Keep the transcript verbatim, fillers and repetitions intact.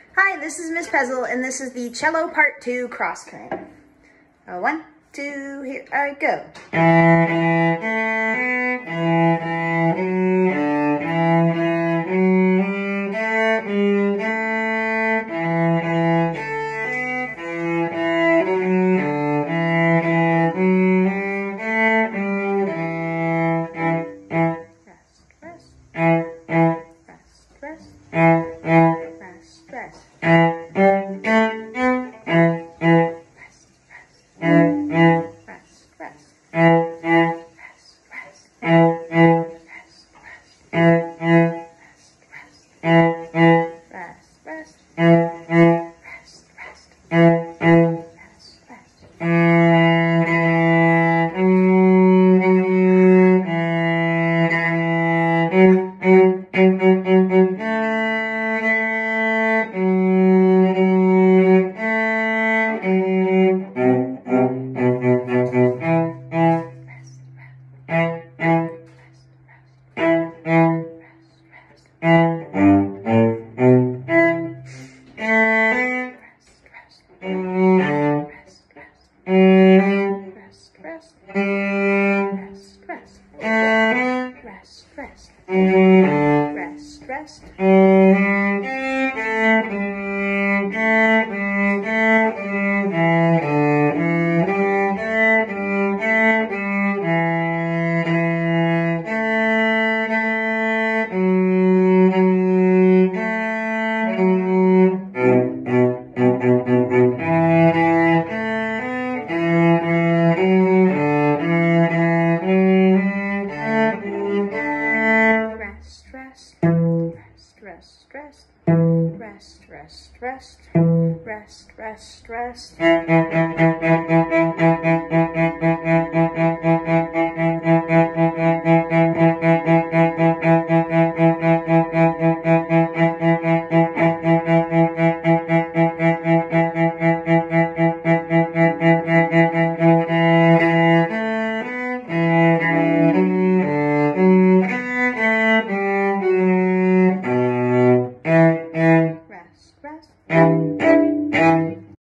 Hi, this is Miss Pezzle, and this is the Cello Part two Crosscurrent. Uh, one, two, here I go. Rest, rest, rest, rest. Rest, rest, rest. Rest, rest, rest, rest, rest, rest, rest, rest, rest.